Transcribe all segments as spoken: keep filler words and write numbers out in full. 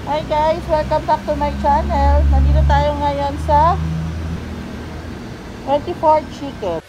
Hi guys, welcome back to my channel. Nandito tayo ngayon sa twenty-four Chicken.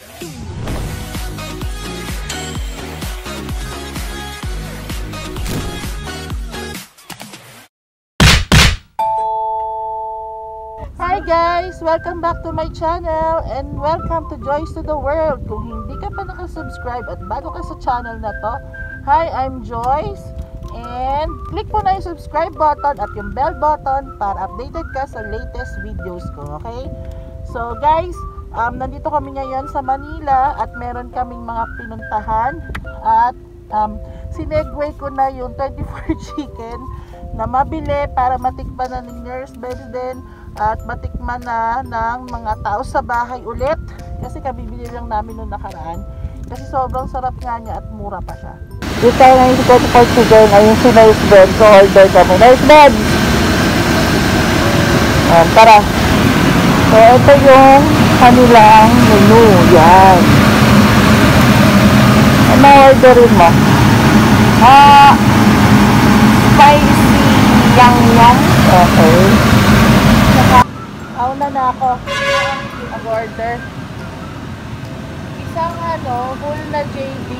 Hi guys, welcome back to my channel and welcome to Joyce to the World. Kung hindi ka pa nakasubscribe at bago ka sa channel na to, hi, I'm Joyce. And click po na yung subscribe button at yung bell button para updated ka sa latest videos ko, okay? So guys, um, nandito kami ngayon sa Manila at meron kaming mga pinuntahan at um, sinegway ko na yung twenty-four Chicken na mabili para matikman na ni Nurse Babes din at matikman na ng mga tao sa bahay ulit kasi kabibili lang namin nung nakaraan kasi sobrang sarap nga niya at mura pa siya. Dito tayo ngayon sa twenty-four Chicken, ayun si Nurse Babes, so order kami. Nurse Babes! Um, tara! So ito yung kanilang menu, yan. Ano orderin mo? Ah, uh, spicy yang yang. Okay. Auna na ako. Mag-order. Isang ano, full na J D.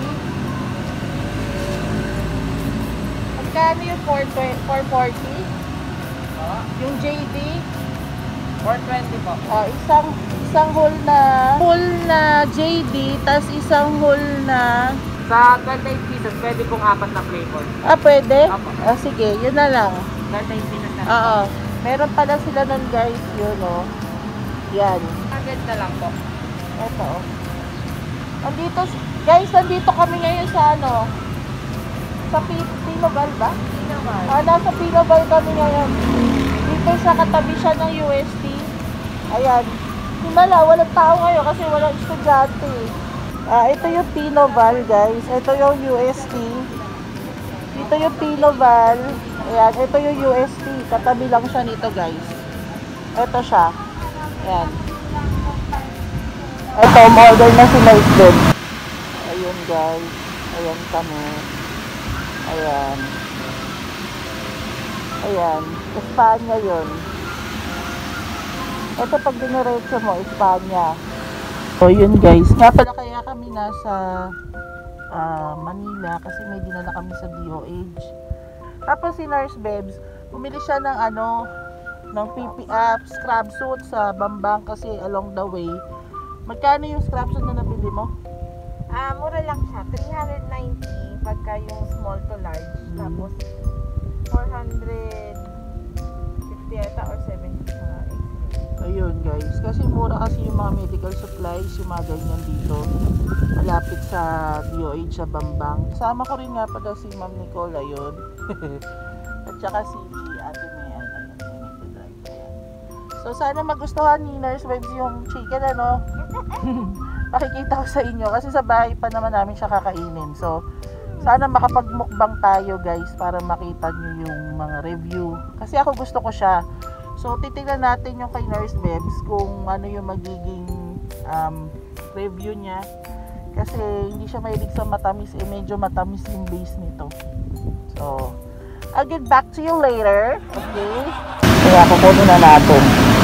Magkano yung four forty? Oh, Yung J D? four twenty po. Oh, isang isang whole na full na J D, tas isang whole na Sa twenty-eight pieces, pwede pong apat na flavor. ah, pwede? Apo. Ah, sige, yun na lang. twenty-eight pieces na. Oo. Meron pala sila nun guys, yun o. Yan. Agad na lang po. Ito o. Nandito, guys, nandito kami ngayon sa ano, sa Pinoval ba? Pinoval. Ah, nasa Pinoval kami ngayon. Dito sa katabi siya ng U S T. Ayan. Himala, walang tao ngayon kasi walang estudyante. Ah, ito yung Pinoval, guys. Ito yung U S T. Dito yung Pinoval. Ayan, ito yung U S T. Katabi lang siya nito, guys. Ito siya. Ayan. Ito, umorder na si Nurse Babes. Ayun, guys. Ayan kami. Ayan. Ayan. Espanya yun. Ito pag diniretso mo, Espanya. So yun guys. Nga pala kaya kami nasa uh, Manila kasi may dinala kami sa D O H. Tapos si Nurse Babes, bumili siya ng ano, ng P P F scrub suit sa Bambang kasi along the way. Magkano yung scrub suit na nabili mo? Ah, mura lang siya. three ninety pagka yung small to large. Hmm. Tapos four fifty yata or seventy sa X-ray. Ayun guys, kasi mura kasi yung mga medical supplies, yung mga ganyan dito malapit sa D O H sa Bambang. Sama ko rin nga pala si Ma'am Nicole, ayun. At saka si Ate Mayan, ayun, ayun, nagdadrive. So sana magustuhan ni Nurse Babes yung chicken, ano. Makikita ko sa inyo kasi sa bahay pa naman namin siya kakainin. So sana makapagmukbang tayo guys para makita nyo yung mga review kasi ako gusto ko siya. So titingnan natin yung kay Nurse Babes kung ano yung magiging um, review niya kasi hindi siya mahilig sa matamis, eh medyo matamis yung base nito. So I'll get back to you later. Okay, kaya kukunin na natin.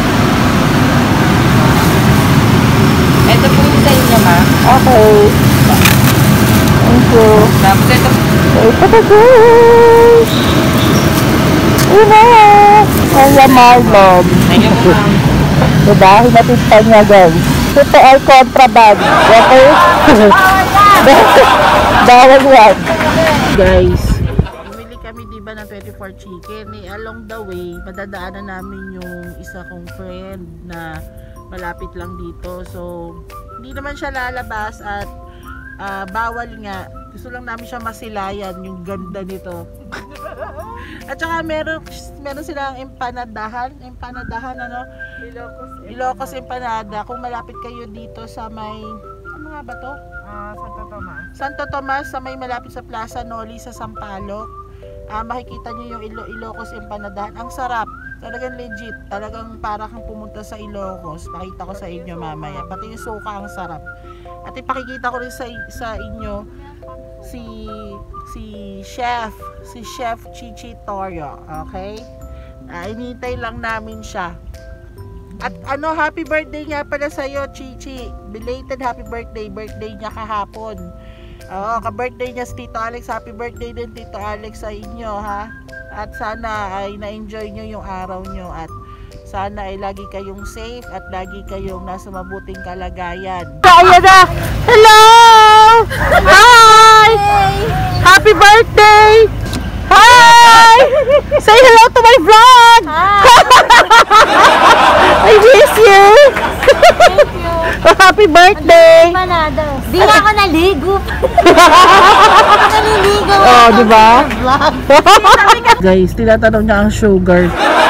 Ito po yung sa inyo, ma. Okay, thank you. Tapos ito. Ito pa guys. Ina! Kaya Marlon. Ayun mo, ma'am. Diba? Hinatipan niya guys. Ito ay contraband. Okay? Bawal yan. Guys, bumili kami diba ng twenty-four Chicken. Eh, along the way, madadaanan namin yung isa kong friend na malapit lang dito. So, hindi naman siya lalabas at uh, bawal nga. Gusto lang namin siya masilayan yung ganda nito. At saka meron, meron silang empanadahan. Empanadahan ano? Ilocos. Ilocos empanada. Kung malapit kayo dito sa may, ano nga ba to? Ah, Santo Tomas. Santo Tomas, sa may malapit sa Plaza Noli sa Sampaloc. Ah, makikita nyo yung Ilo Ilocos empanadahan. Ang sarap. Talagang legit. Talagang para kang pumunta sa Ilocos. Pakita ko sa inyo mamaya. Pati yung suka ang sarap. At ipakikita ko rin sa, sa inyo si si chef, si Chef Chichi Torio, okay? Ah, inintay lang namin siya. At ano, happy birthday nga pala sa'yo, Chichi. Belated happy birthday. Birthday niya kahapon. Oo, ka-birthday niya si Tito Alex. Happy birthday din, Tito Alex, sa inyo, ha? At sana ay na-enjoy nyo yung araw nyo. At sana ay lagi kayong safe at lagi kayong nasa mabuting kalagayan. Kaya na! Hello! Hi! Happy birthday! Hi! Say hello to my vlog! I miss you! Thank you. Happy birthday! Panadas. Di nga ako naligo. Ako naliligo. Oh, di ba? Vlog. Guys, tinatanong niya ang sugar.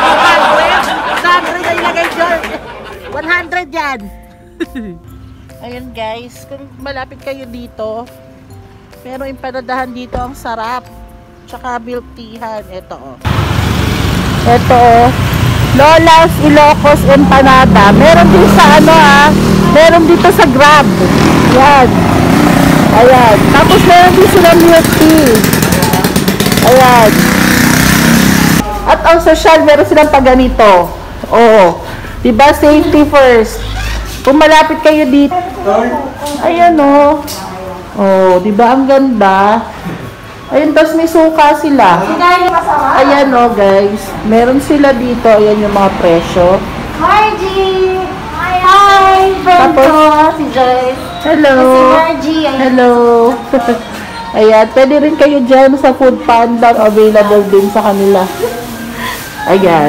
one hundred yan. Ayun guys, kung malapit kayo dito, pero empanadahan dito ang sarap. Tsaka milk teahan. Ito oh. Ito oh. Lola's Ilocos Empanada. Meron din sa ano ah. Meron dito sa Grab. Ayan. Ayan. Tapos meron din sila milk tea. Ayan. At ang social, meron silang pag ganito. Oo. Diba? Safety first. Kung malapit kayo dito. Ayan o. Oh. Diba? Ang ganda. Ayun, tapos may suka sila. Ayan o, guys. Meron sila dito. Ayan yung mga presyo. Margie! Hi! Friend Tapos, ko, si Joyce. hello. Si Margie. Ayan. Hello. Ayan, pwede rin kayo dyan sa Food Panda. Available din sa kanila. Ayan.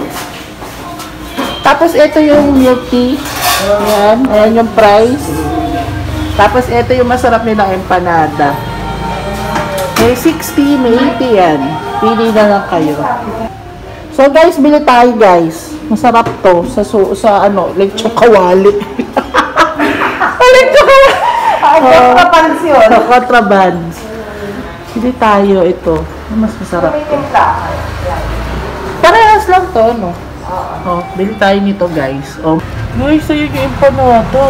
Tapos, ito yung milk tea. Ayan. Ayan yung price. Tapos, ito yung masarap nilang empanada. May sixty, may eighty yan. Pili na lang kayo. So, guys, bili tayo, guys. Masarap to. Sa, su sa ano, lechon kawali. Lechon kawali. Kontrapansyon. Sa kontraband. Bili tayo ito. Mas masarap to. Parehas lang to, no? Oh, bili tayo nito, guys. Oh. Guys, ayun yung empanada.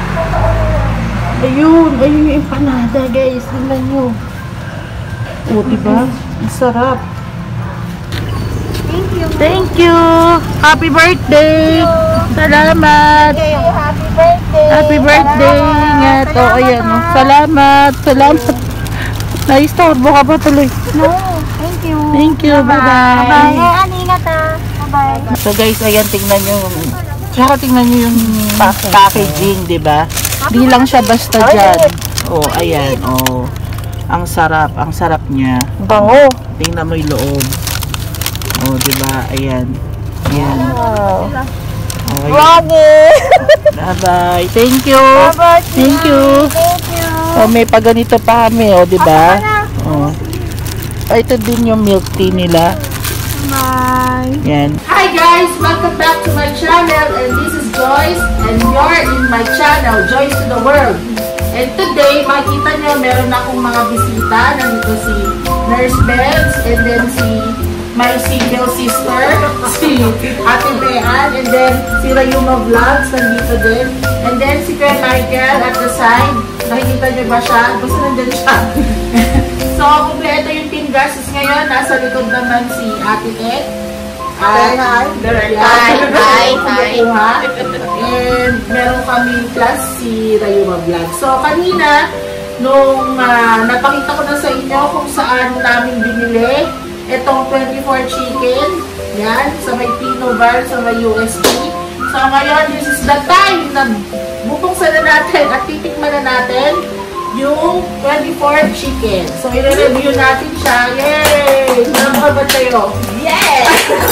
Ayun, ayun yung empanada, guys. Tingnan nyo. Oh, diba? Ang sarap. Thank you. Thank you. Happy birthday. Salamat. Happy birthday. Happy birthday. Nga to. Ayan. Oh. Salamat. Salamat. Naistorbo ka pa tuloy. No, thank you. Thank you. Bye-bye. Bye-bye. Ingat ah. Bye-bye. So guys, ayan, tingnan nyo. Tsaka tingnan nyo yung packaging, diba? Di lang siya basta dyan. Oh, ayan. Oh. Ang sarap. Ang sarap niya. Bango. Tingnan mo yung loob. Oh, diba? Ayan. Ayan. Wow. Okay. Vlogging. Bye-bye. Thank you. Bye-bye. Thank you. Thank you. Oh, may paganito pa kami, oh, diba? Ako Oh. Ah, ito din yung milk tea nila. Bye. Yan. Hi guys! Welcome back to my channel, and this is Joyce, and you're in my channel, Joyce to the World. And today, makikita nyo, meron akong mga bisita. Nandito si Nurse Benz, and then si my single sister, si Ate Bean, and then si Rayuma Vlogs, nandito din. And then si Kuya Michael at the side. Nakikita nyo ba siya? Basta nandyan siya. So, kumpleto yung team gases ngayon. Nasa likod naman si Ate Ed. Hi, hi. Hi, hi, hi. And meron kami plus si Rayuma Vlog. So, kanina, nung uh, napakita ko na sa inyo kung saan namin binili itong twenty-four chicken. Yan, sa may Pino Bar, sa may U S P. So, ngayon, this is the time na bubuksan na natin at titikman na natin yung twenty-four chicken. So, i-review natin siya. Yay! Nakakamad tayo. Yes!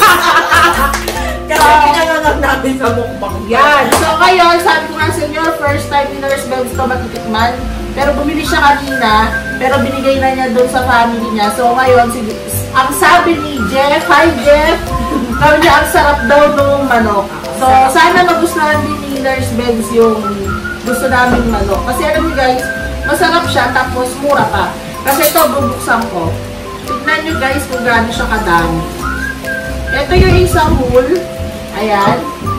Kasi pinanganap natin sa mukbang. Yan. So, ngayon, sabi ko nga sa inyo, first time ni Nurse Benz to matitikman. Pero bumili siya kanina, pero binigay na niya doon sa family niya. So, ngayon, si, ang sabi ni Jeff, hi Jeff, sabi niya, ang sarap daw nung manok. So, sana magustuhan din ni Nurse Benz yung gusto naming manok. Kasi alam niyo guys, masarap siya, tapos mura pa. Kasi ito, bubuksan ko. Tignan nyo guys kung gaano siya kadami. Ito yung isang whole. Ayan.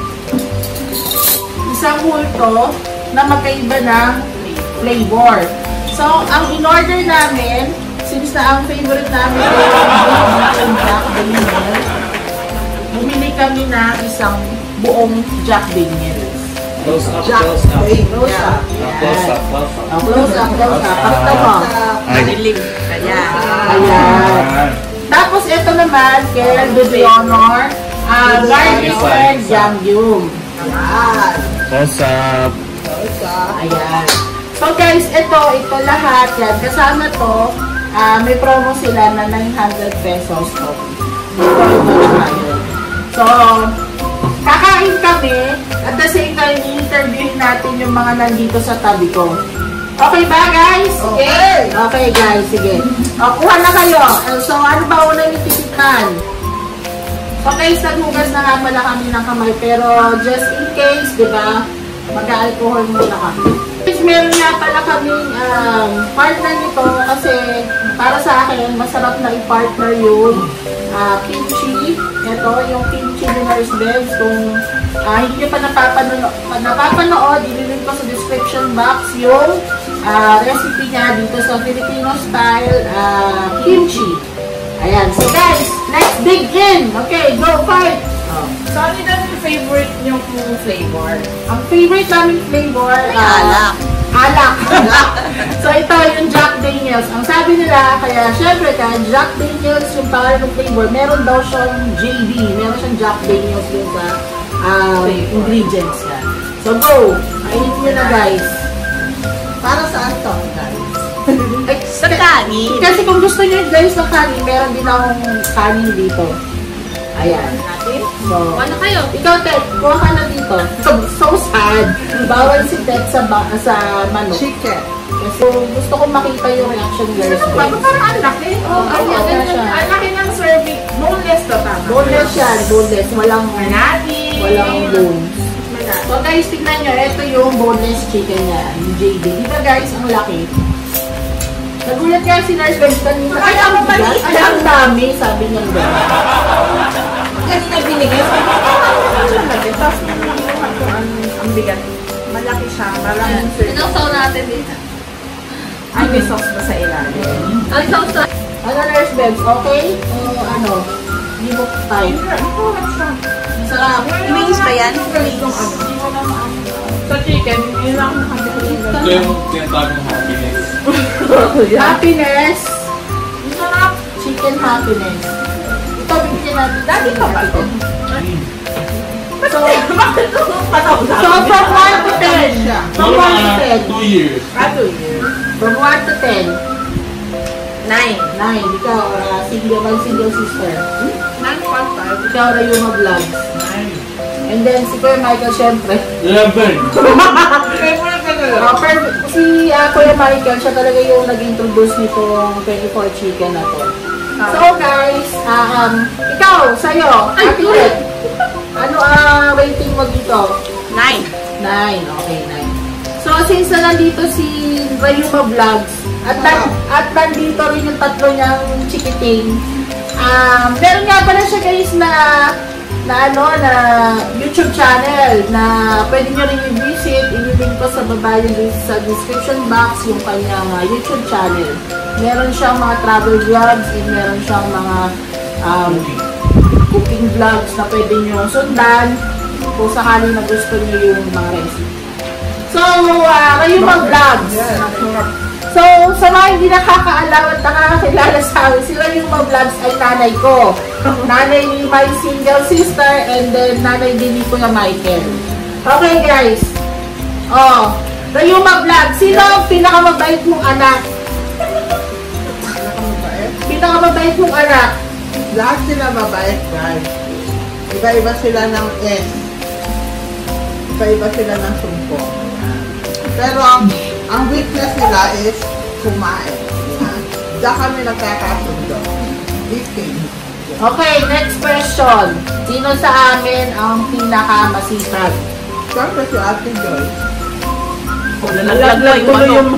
Isang whole to na magkaiba ng flavor. So, ang in-order namin, since na ang favorite namin ay yung black banana. kami na isang buong Jack Daniels. Close up, Jack close up. Daniels. Yeah. Ah, Close up, close up. Oh, close up, close up. Pakita mo. Ay. Madilim. Kaya. Ayan. Tapos ito naman, kay do the honor, uh, garlic and Yangyum. Ayan. Close up. Close up. Ayan. So guys, ito, ito lahat yan. Kasama to, ah, may promo sila na nine hundred pesos off. So, kakain kami, at the same time, i-interviewin natin yung mga nandito sa tabi ko. Okay ba guys? Okay. Okay guys, sige. O, kuha na kayo. So, ano ba unang ititikman? So guys, naghugas na nga pala kami ng kamay, pero just in case, di ba, mag-alcohol muna kami. Guys, meron nga pala kaming um, partner nito kasi para sa akin, masarap na i-partner yung uh, kimchi. Ito, yung kimchi ni Nurse Bebs. Kung uh, hindi nyo pa napapanood, napapanood, ililink ko sa description box yung uh, recipe niya dito sa Filipino style uh, kimchi. Ayan. So guys, let's dig in. Okay, go fight! Oh. So, ano daw yung favorite nyo flavor? Ang favorite namin flavor, uh, alak. Alak. So ito yung Jack Daniels. Ang sabi nila, kaya syempre ka, Jack Daniels yung pangalan ng flavor, meron daw siyang J D, meron siyang Jack Daniels yung sa uh, ingredients niya. So go! Kainin nyo na guys. Para saan to, guys? Ay, Sa kanin. kasi kung gusto nyo guys ng kanin, meron din akong kanin dito. Ayan. Natin? So, Ano kayo? ikaw, Ted, kuha ka na dito. So, so sad. Bawal si Ted sa, ba sa manok. Chicken. Kasi gusto ko makita yung reaction girls. Bago parang ang laki. Oh, Oo, ganyan, oo, ganyan. siya. Ang laki ng serving. Boneless to tama. Boneless yan, boneless. Walang, Manati. walang bones. Manati. So guys, tignan nyo, ito yung boneless chicken niya, yung J D. Di ba guys, ang laki? Nagulat nga si Nurse Bebs kanina. Ay, ako ang maliit bigat. Ay, ang dami, sabi niya. Kanina binigay. Ang laki. Tapos nakuha ko ang, ang bigat. Malaki siya. Parang Sinawsaw natin dito. ay may sauce pa sa ilalim. Ang sauce Ano Nurse Bebs, okay? O ano? Libok type. Sarap. Wings ba yan? Sa chicken, yun lang nakabili. Ito yung tinatawag ng happiness. Happiness. Sarap. Chicken happiness. Ito, bibigyan natin. Dati ka ba ito? So, Bakit ito? Pataw sa so from one to ten. From one to ten. Two years. Ato yun. From one to ten. Nine. nine. Ikaw, uh, single, my single sister. Nine point five. Ikaw, Rayuma Vlogs. Nine. And then, si Kuya Michael, syempre. Eleven. Favorite ka na. Uh, per- si uh, Kuya Michael, siya talaga yung nag-introduce nitong twenty-four chicken na to. So guys, uh, um, ikaw, sa'yo, Ate Ted, ano ang uh, rating mo dito? Nine. nine. Okay, nine. So, since na nandito si Rayuma Vlogs, at, nan- at nandito rin yung tatlo niyang chikiting, um, meron nga pala siya guys na na ano, na YouTube channel na pwede nyo rin i-visit. I-link ko sa baba yung sa description box yung kanyang uh, YouTube channel. Meron siyang mga travel vlogs and meron siyang mga um, cooking vlogs na pwede nyo sundan kung sakali na gusto nyo yung mga recipe. So, uh, kayo mga vlogs. So, sa mga hindi nakakaalam at nakakakilala sa akin, sila yung mga vlogs ay nanay ko. Nanay ni my single sister and then nanay din ni Kuya Michael. Okay guys. Oh, yung mga vlog. Sino ang pinakamabait mong anak? Pinakamabait mong anak? Lahat sila mabait, guys. Iba-iba sila ng S. Iba-iba sila ng sumpo. Pero ang, ang weakness nila is kumain. Yan. Diyan kami nagkakasundo. Eating. Okay, next question. Sino sa amin ang pinakamasipag? Siyempre si Ate Joy. Nalaglag ko yung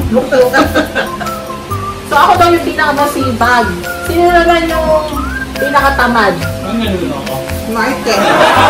So ako daw yung pinakamasipag. Sino naman yung pinakatamad? Ano ganun ako? Michael.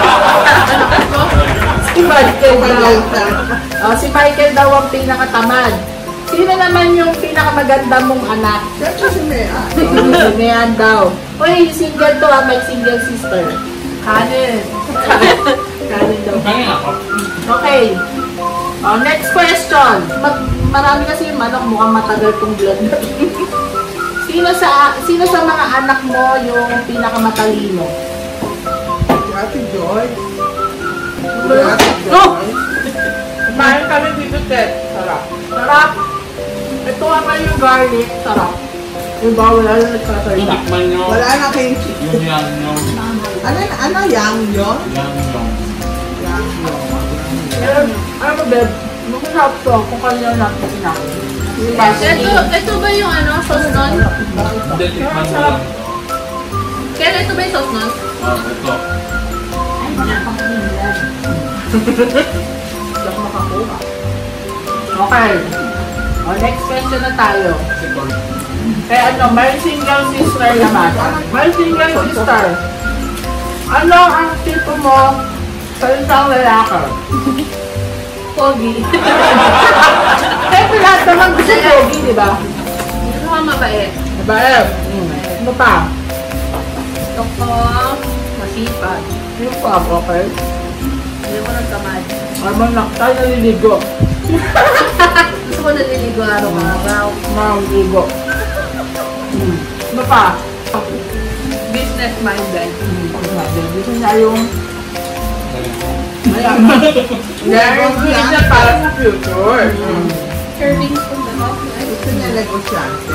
Si Michael daw. Later. Oh, si Michael daw ang pinakatamad. Sino naman yung pinakamaganda mong anak? Siyempre si Mea. Si Mayan daw. Uy, single to ah, may single sister. Kanin. Kanin daw. Kaya ako. Okay. Oh, next question. Mag marami kasi yung manok, mukhang matagal tong vlog na. Sino sa sino sa mga anak mo yung pinakamatalino? Si Ate Joy. Si Ate Oh! Joy. Kumain kami dito, Ted. Sarap. Sarap. Ito nga yung garlic. Sarap. Yung bawal na nagsasalita. Tumakman nyo. Wala na kimchi. Yung yang yung. Ano, ano, yang yun? Yang yung. Yang yun. Pero, ano mo, Beb? Nung sarap to, kung kanina natin sinabi. Ito, ito ba yung ano, sauce nun? Hindi, tikman mo lang ito. Kaya ito ba yung sauce nun? Oh, ito. Ay, wala pang kinilan. Hindi ako makakuha. Okay. O, next question na tayo. Sikol. Kaya ano, may single sister naman. May single sister. Ano ang tipo mo sa isang lalaki? Pogi. Siyempre lahat naman gusto pogi, di ba? Gusto ko mabait. Diba, eh? Hmm. Ano pa? Gusto ko masipag. Yung pop, okay? Hindi ko nagkamad. Ano na, tayo naliligo. Gusto ko naliligo araw-araw. Naliligo. Hmm. Ano pa? Business-minded. Hmm. Gusto niya yung mayaman. Meron siya para sa future. Hmm. Curving from the house. Gusto niya negosyante.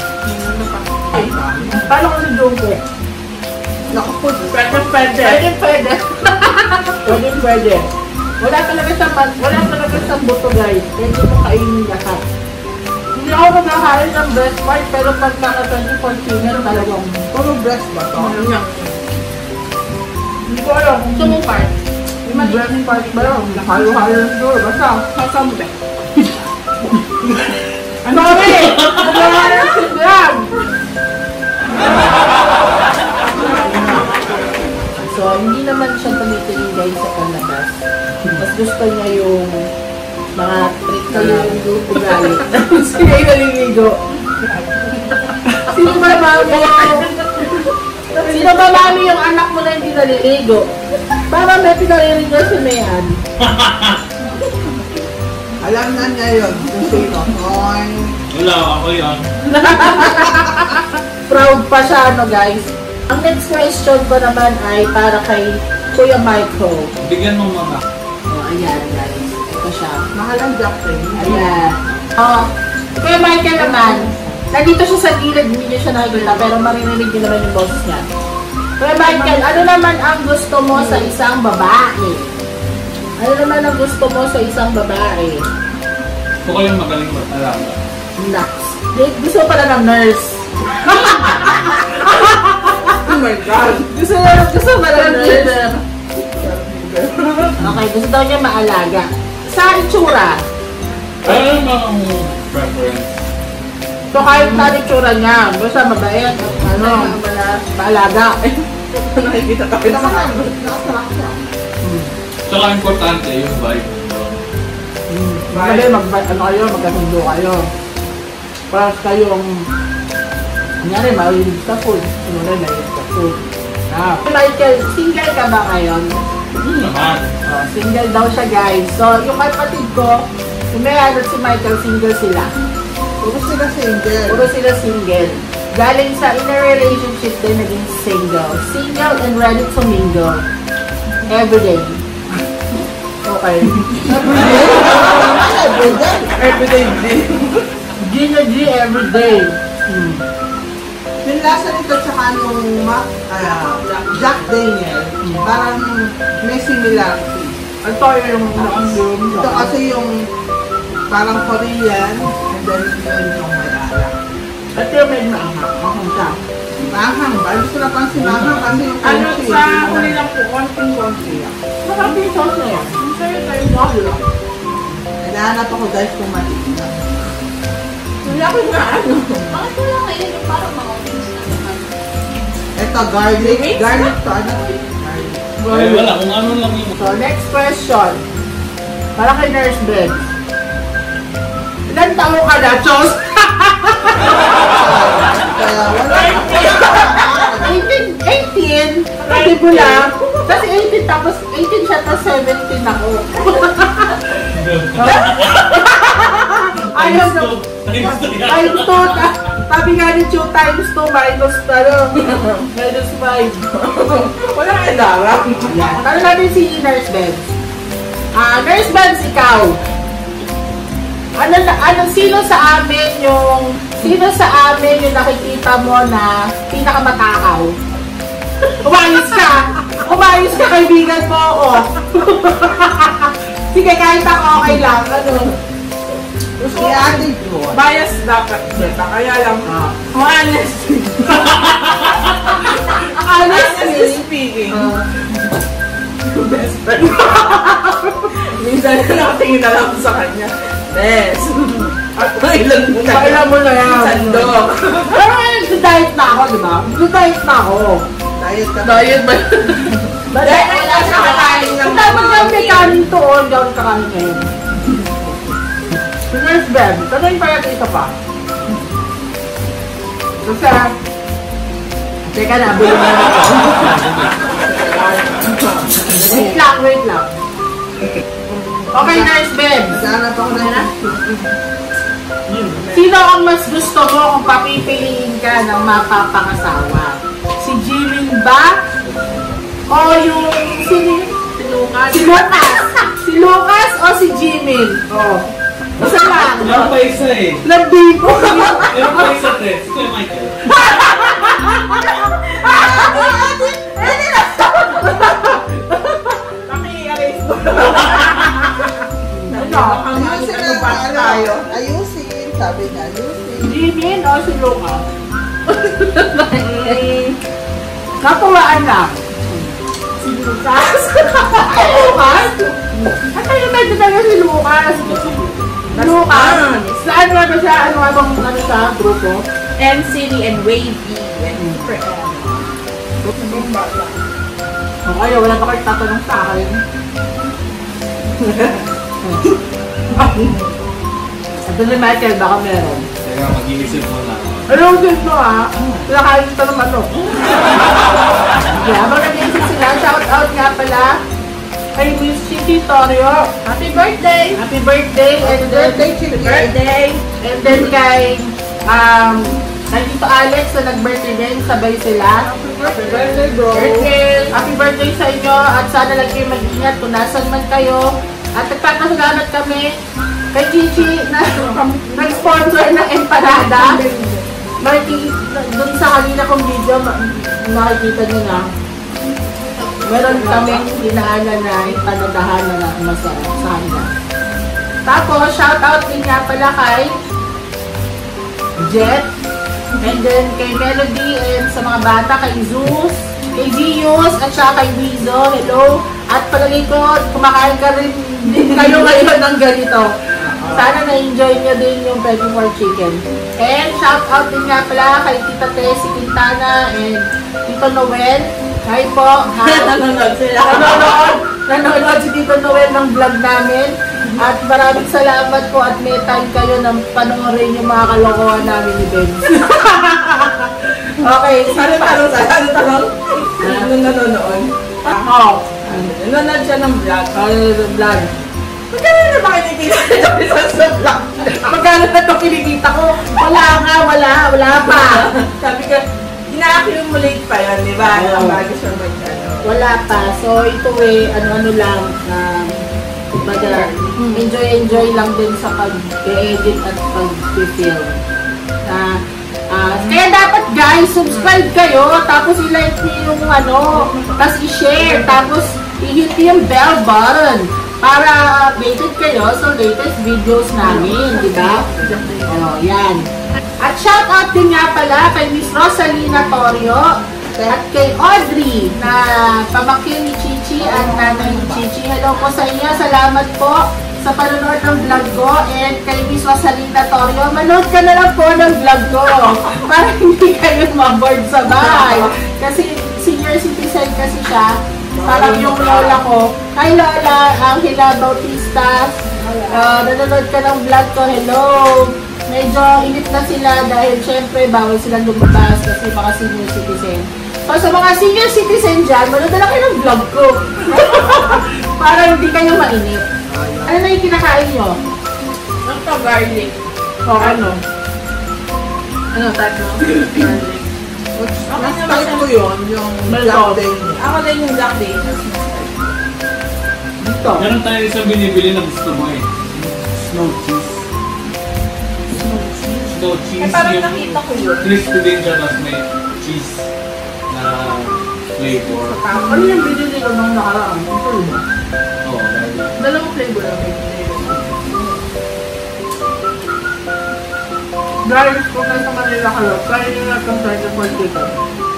Paano ko si Jungkook? Nakapod. Pwede, pwede. Pwede, pwede. Pwede, pwede. Wala talaga sa wala talaga sa buto, guys. Pwede mo kainin lahat. Hindi ako magkakain ng breast part, pero pagkaka twenty-four singer talagang Puro breast ba to? ano niya. Hindi ko alam kung Gusto mong part? yung breast part ba yun. Nakalo-halo na siguro. Basta. Kasama ba? Ano kami? Naglalala na sindihan! So, hindi naman siya tumitingin guys sa palabas. Mas gusto niya yung mga trick na yung ugali. Sige, yung naliligo. Sino ba mami? Sino ba mami yung anak mo na hindi naliligo? Para may pinarinig niya si Mayan. Alam na niya yun. Kung sino. Oy. Wala, ako yun. Proud pa siya, ano guys. Ang next question ko naman ay para kay Kuya Michael. Bigyan mo mama. Oh, ayan guys. Ito siya. Mahal ang Jack eh. Ayan. Oh, Kuya Michael naman, nandito siya sa gilid, hindi niya siya nakikita, pero maririnig niyo naman yung boses niya. Kuya Michael, ano naman ang gusto mo sa isang babae? Ano naman ang gusto mo sa isang babae? Gusto ko yung magaling mag-alaga. Next. Gusto ko pala ng nurse. Oh my God. Gusto niya, gusto pala ng nurse. Okay, gusto daw niya maalaga. Sa itsura, Ano naman ang preference? so kahit na itsura niya, basta mabait, ano, maalaga. Nakikita ka. Nakasarap siya. Tsaka importante yung vibe. Magabi, mag, ano kayo, magkasundo kayo. Para kayong, kunyari, mahilig sa food. Ano na, mahilig sa food. Ah. Michael, single ka ba ngayon? Hmm naman. Oh, single daw siya, guys. So, yung kapatid ko, si Mayan at si Michael, single sila. Puro sila single. Puro sila single. Galing sa in a relationship din, naging single. Single and ready to mingle. Everyday. Okay. Everyday. Everyday day. G na G everyday. Hmm. Yung lasa nito tsaka nung Mac, ah, Jack Daniel, parang may similarity. Ito yung yung Ito kasi yung parang Korean, and then yun yung may alak. Ito yung medyo maanghang. Maanghang siya. Mahang ba? Gusto na pang sinahang kasi yung Ano kimchi. sa huli lang po, konting-konti lang. Marami yung sauce na yan. Ang sayo tayo sauce lang. Naghahanap ako guys kung matitignan. Wala ko na ano. Bakit wala ngayon yung parang mga wings na naman? Ito, garlic. Garlic to. Ano? Garlic. Eh, wala. Kung ano lang yun. So, next question. Para kay Nurse Bed. Ilan taong ka na, Chos? Kaya wala. eighteen! eighteen! Kasi pula. Tapos eighteen, tapos eighteen siya, tapos seventeen ako. Ayos na. Times two. Sabi nga ni two times two minus ano, minus five. Walang kailangan. Ano natin si Nurse Benz? Ah, Nurse Benz, ikaw. Ano, ano, sino sa amin yung, sino sa amin yung nakikita mo na pinakamatakaw? Umayos ka! Umayos ka, kaibigan mo ako. Sige, kahit ako okay lang. Ano? Si Ate Jo. Bias dapat kita, kaya lang, Ah. honestly. Honestly speaking, best friend. Minsan na nakatingin na lang sa kanya. Best. At kailan mo na. Kailan mo na yan. Sandok. Pero ngayon, diet na ako, di ba? Diet na ako. Diet ka. Diet ba? Diet wala na siya kakain ng Kung dapat yung may kanin to, o hindi ako kakain ngayon. Nurse Ben, tanong pa natin isa pa. Kasi, teka na, bulong na ako. Wait lang, wait lang. Okay, Nurse Ben. Sana pa ako na. Sino ang mas gusto mo kung papipiliin ka ng mapapangasawa? Si Jimin ba? O yung si, si Lucas? Si Lucas! Si Lucas o si Jimin? Oh. Isa lang. Meron pa isa eh. Labi ko. Meron pa isa eh. Si Kuya Michael. Naki-erase ko. Ano? Ayusin na Ano tayo. Ayusin. Sabi niya, ayusin. Jimin o si Lucas? Natuwaan na. Si Lucas? Lucas? At tayo medyo talaga si Lucas. Lucas? Saan nga ba siya? Ano nga bang ano sa grupo? M C D and Wavy and Forever. Okay, wala pa kayo tatanong sa akin. Ito ni Michael, baka meron. Teka, mag-iisip mo na. Ano din mo ah? Wala kayo ito naman to. Yeah, habang nag-iisip sila, shout out nga pala kay Miss Chiki Torio. Happy birthday! Happy birthday! And then, Birthday, Chiki. birthday! And then kay, um, kay Tito Alex na nag-birthday din, sabay sila. Happy birthday, bro. Birthday! Happy birthday sa inyo at sana lang kayo mag-ingat kung nasan man kayo. At nagpapasalamat kami kay Chichi na nag-sponsor ng empanada. Mariki, dun sa kanina kong video, ma- makikita nyo na, meron kaming dinaanan na empanadahan na masarap sa kanila. Tapos, shoutout din nga pala kay Jet, and then kay Melody, and sa mga bata, kay Zeus, kay Zeus, at saka kay Wizo, hello. At palagay ko, kumakain ka rin din kayo ngayon ng ganito. Sana na-enjoy nyo din yung Peggy for Chicken. And shout out din nga pala kay Tita Tessie Quintana and Tito Noel. Hi po. Hi. Nanonood sila. Nanonood. Nanonood si Tito Noel ng vlog namin. At maraming salamat po at may time kayo ng panoorin yung mga kalokohan namin ni Ben. Okay. Ano tanong sa? Ano tanong? Ano nanonood? Oo. Nanonood siya ng vlog. Ano yung vlog? Magkano na ba kinikita niyo sa vlog? Magkano na ito kinikita ko? Wala nga, wala. Wala pa. Sabi ko, ina-accumulate pa yun, di ba? Oo. Ang bago siya mag-ano. Wala pa. So, ito eh, ano-ano lang, um, baga, enjoy-enjoy lang din sa pag-edit at pag-film. Ah, ah, kaya dapat guys, subscribe kayo, tapos i-like niyo yung ano, tapos i-share, tapos i-hit yung bell button para updated kayo sa latest videos namin, di ba? Oh, yan. At shout out din nga pala kay Miss Rosalina Torio at kay Audrey na pamangkin ni Chichi at nanay ni Chichi. Hello po sa inyo. Salamat po sa panonood ng vlog ko. And kay Miss Rosalina Torio, manood ka na lang po ng vlog ko para hindi kayo maboard sa bahay. Kasi senior citizen kasi siya. Parang yung lola ko. Hi Lola, Angela Bautista. Uh, nanonood ka ng vlog ko. Hello. Medyo init na sila dahil syempre bawal silang lumabas kasi mga senior citizen. So, sa mga senior citizen dyan, manood na lang kayo ng vlog ko. Para hindi kayo mainip. Ano na yung kinakain nyo? Ang pa-garlic. O ano? Ano, tatlo? Garlic. Mas type ko yun, yung Malto. black day. Ako din yung black day. Mas masarap. Dito. Meron tayo isang binibili na gusto mo eh. Snow cheese. Snow cheese. Eh, parang yung nakita ko yun. crispy din siya, tapos may cheese na flavor. Ano yung binili ko nung nakaraan? Ito yun. Oo, dahil Dalawang flavor lang may binili ko. Guys, kung kayo sa Manila kayo, kaya nyo na itong thirty-four chicken.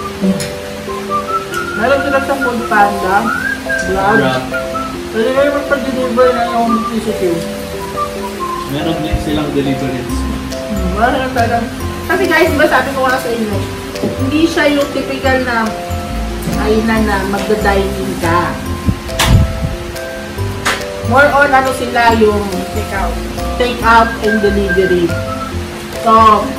Meron sila sa Food Panda, Vlog. Grab. Pwede kayo magpa-deliver na yung C C T V. Meron din silang deliverance. Hmm, wala na talagang... Kasi guys, diba sabi ko nga sa inyo, hindi siya yung typical na kainan na magda-dining ka. More on ano sila yung Take out. take out and delivery. So,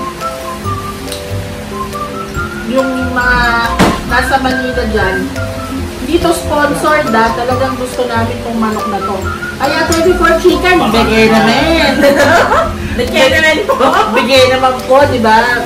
yung mga nasa Manila dyan, dito sponsored na, talagang gusto namin tong manok na to. Kaya twenty-four chicken, bigay naman. Bigay naman po. Bigay naman po, di ba?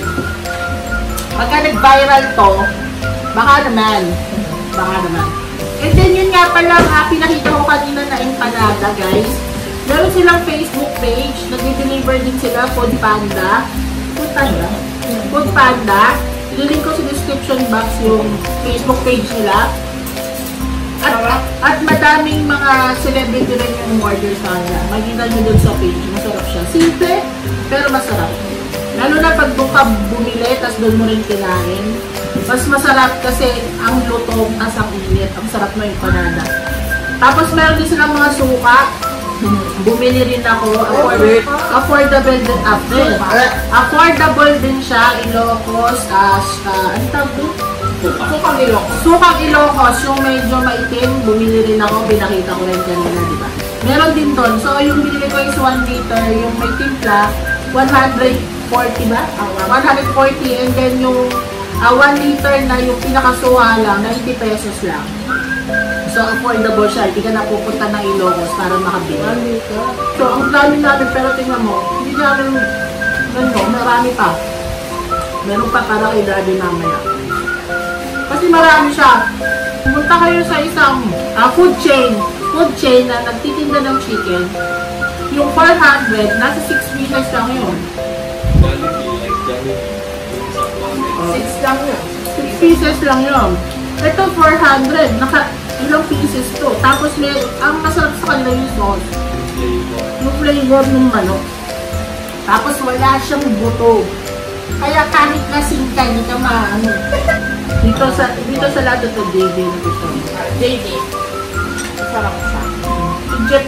Pagka nag-viral to, baka naman. Baka naman. And then yun nga pala, ah, pinakita ko kanina na empanada, guys. Meron silang Facebook page, nag-deliver din sila, Food Panda. Food Panda? Food Panda. Ililink ko sa description box yung Facebook page nila. At, at madaming mga celebrity rin yung order sa kanila. Makikita nyo dun sa page. Masarap siya. Simple, pero masarap. Lalo na pag doon ka bumili, tas doon mo rin kinain. Mas masarap kasi ang lutong as ang init. Ang sarap na yung panada. Tapos meron din silang mga suka. Bumili rin ako. Afford, affordable din after. Affordable din siya. Ilocos. As, uh, ano tawag doon? Sukang Ilocos. Sukang Ilocos, yung medyo maitim, bumili rin ako, pinakita ko rin kanina, di ba? Meron din doon. So, yung binili ko is one liter, yung may timpla, one hundred forty ba? one hundred forty, and then yung uh, one liter na yung pinakasuha lang, ninety pesos lang. So, affordable siya. Hindi ka na pupunta ng Ilocos para makabili. So, ang dami natin, pero tingnan mo, hindi namin, ano, marami pa. Meron pa para kay daddy mamaya. Kasi marami siya. Pumunta kayo sa isang uh, food chain. Food chain na nagtitinda ng chicken. Yung four hundred, nasa six pieces lang yun. Jollibee, like Jollibee. Six lang yun. six pieces lang yun. Ito four hundred, naka ilang pieces to. Tapos may, ang masarap sa kanila yung sauce. Flavor. Yung flavor ng manok. Tapos wala siyang buto. Kaya kahit lasing ka, hindi ka maano. Dito sa dito sa lahat ito, J J na gusto. J D. Sarap siya. Si Jeff.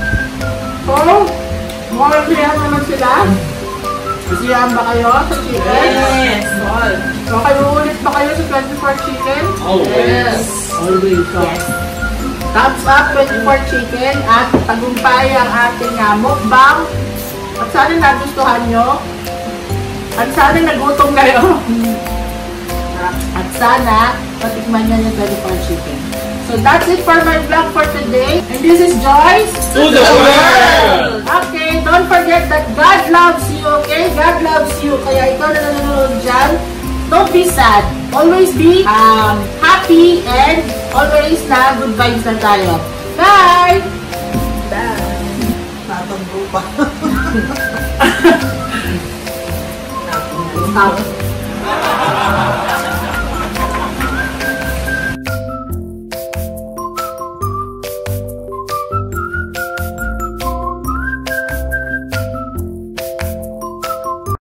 Oh, more clear naman sila. Kasiyahan ba kayo sa chicken? Yes. All. So, kayo ulit ba kayo sa twenty-four chicken? Always. Always. So, Yes. thumbs up, twenty-four chicken. At tagumpay ang ating uh, mukbang. At sana nagustuhan nyo. At sana nagutom kayo. At sana patikman nyo yung twenty-four chicken. So that's it for my vlog for today. And this is Joyce. To the world! Okay, don't forget that God loves you, okay? God loves you. Kaya ikaw na nanonood dyan, don't be sad. Always be um, happy and always na good vibes na tayo. Bye! Tatanggo pa. Stop.